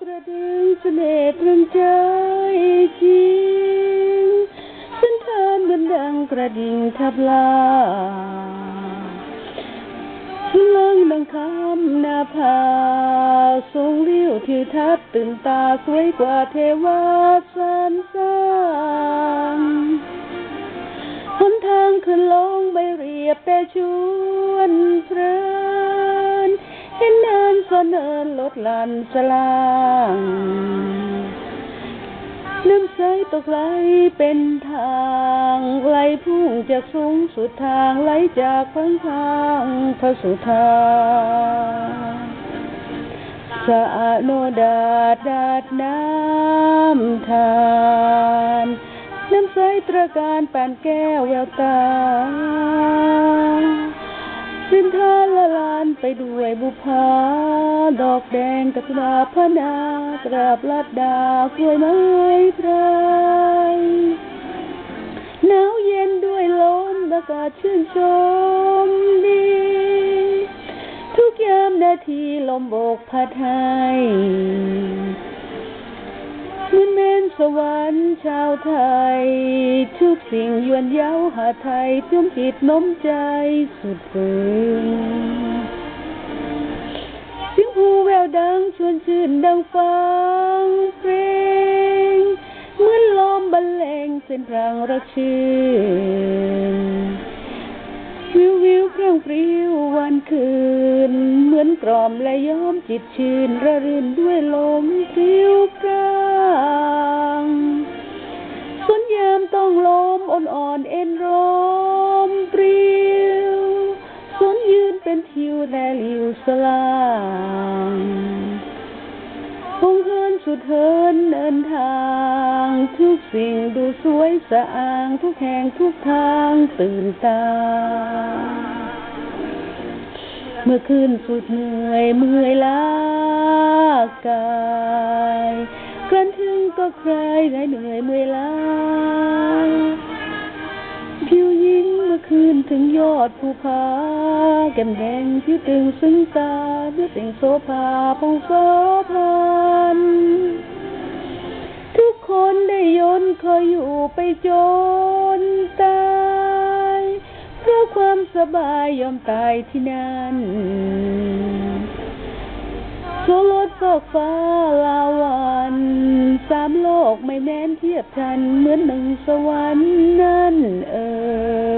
ระดึงเสน่ห์ตรึงใจจริงสันทานเหมือนดังกระดิ่งทับลาสุลังดังคำนาภาทรงเลี้ยวทิวทัศน์ตื่นตาสวยกว่าเทวาสรรสร้างหนทางขึ้นลงไม่เรียบแต่ชวนเพลินเห็นเนินซ้อนเนินลดหลั่นสลางน้ำใสตกไหลเป็นทางไหลพุ่งจากสูงสุดทางไหลจากพังทางพระสุธาสะอาดโนดาดาดน้ำทานน้ำใสตระการปานแก้วแววตาริมทานละลานไปด้วยบุพาดอกแดงกระดาพนากราบลัดดากล้วยไม้ไพรหนาวเย็นด้วยลมอากาศชื่นชมดีทุกยามนาทีลมโบกพัดให้เหมือนเมนสวรรค์ชาวไทยทุกสิ่งยวนเย้าหาไทยจมจิตน้มใจสุดฝืนเสียงผู้แววดังชวนชื่นดังฟังเพลงเหมือนลมบรรเลงเส้นพรางรักชื่นวิววิวเพรี่ยงปริ้ววันคืนเหมือนกล่อมและย้อมจิตชื่นระรื่นด้วยลมพริ้วพรางสนยามต้องลมอ่อนๆเอ็นร้อมปริ้วสนยืนเป็นทิวแลลิวสลางคงเฮินสุดเฮินเดินทางทุกสิ่งดูสวยสะอางทุกแห่งทุกทางตื่นตาเมื่อคืนสุดเหนื่อยเมื่อยล้ากายครั้นถึงก็คลายเหนื่อยเมื่อยล้าผิวยิ้มเมื่อคืนถึงยอดภูผาแก้มแดงที่ตึงซึ้งตาเนื้อติ่งโสภาพงโสพันทุกคนได้ยนเคยอยู่ไปจนตายเพราะความสบายยอมตายที่นั่นโซลดฟอกฟ้าลาวันสามโลกไม่แม้นเทียบทันเหมือนหนึ่งสวรรค์นั่น